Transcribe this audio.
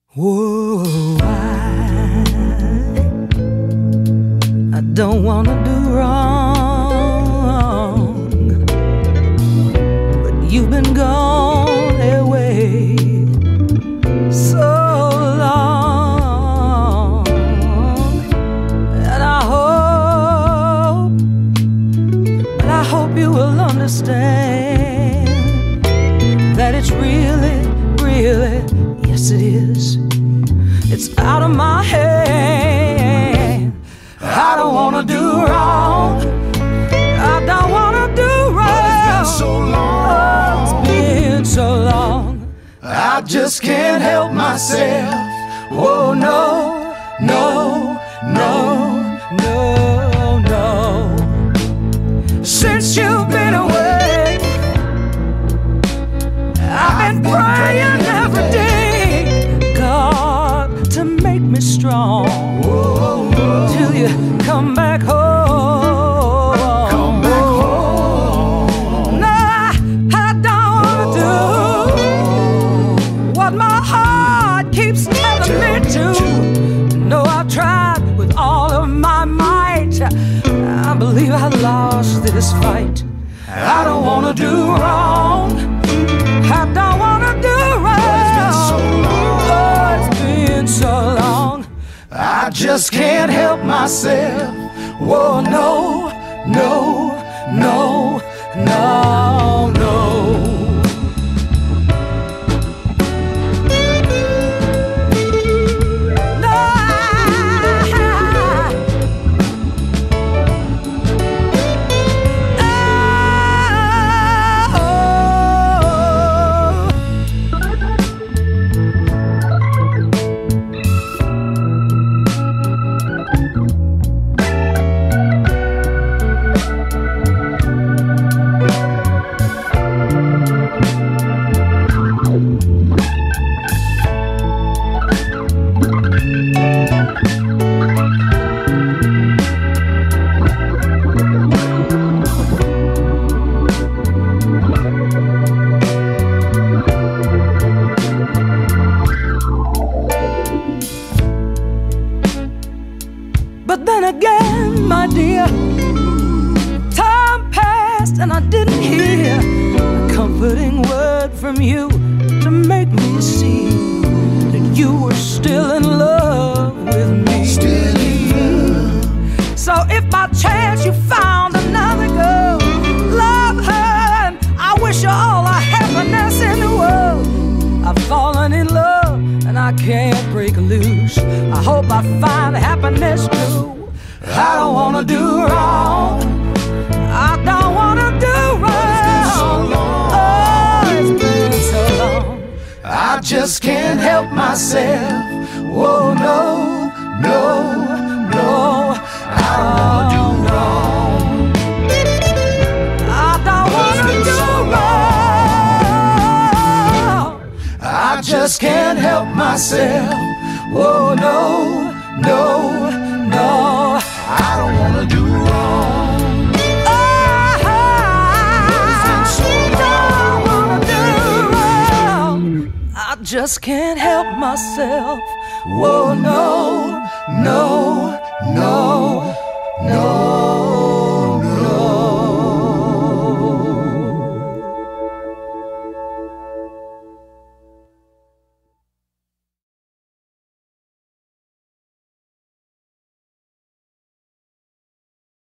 Whoa, I don't wanna do wrong, but you've been gone away so long, and I hope you will understand that it's really, yes it is. It's out of my hand. I don't wanna do wrong. I don't wanna do wrong. But it's been so long. It's been so long. I just can't help myself. Oh no, no, no, no, no. Since you've been away, I've been praying every day, God, to make me strong. Whoa, whoa. Till you come back home. Come back home. Nah, I don't wanna do what my heart keeps telling me to. No, I've tried with all of my might. I believe I lost this fight. I don't wanna do wrong. I don't wanna do wrong. It's been so long. Oh, it's been so long. I just can't help myself. Whoa, no, no, no, no, no. But then again, my dear, time passed and I didn't hear a comforting word from you to make me see that you were still in love with me. Still in love. So if by chance you found another girl, love her, and I wish you all the happiness in the world. I've fallen in love and I can't break loose. I hope I find happiness too. I don't wanna do wrong. I don't wanna do wrong. It's been so long. Oh, it's been so long. I just can't help myself. Oh no, no, no. I don't wanna do wrong. I don't wanna do wrong. I just can't help myself. Oh no, no, no. I don't wanna do wrong. It's been so long. I don't wanna do wrong. I just can't help myself. Whoa, no, no, no, no.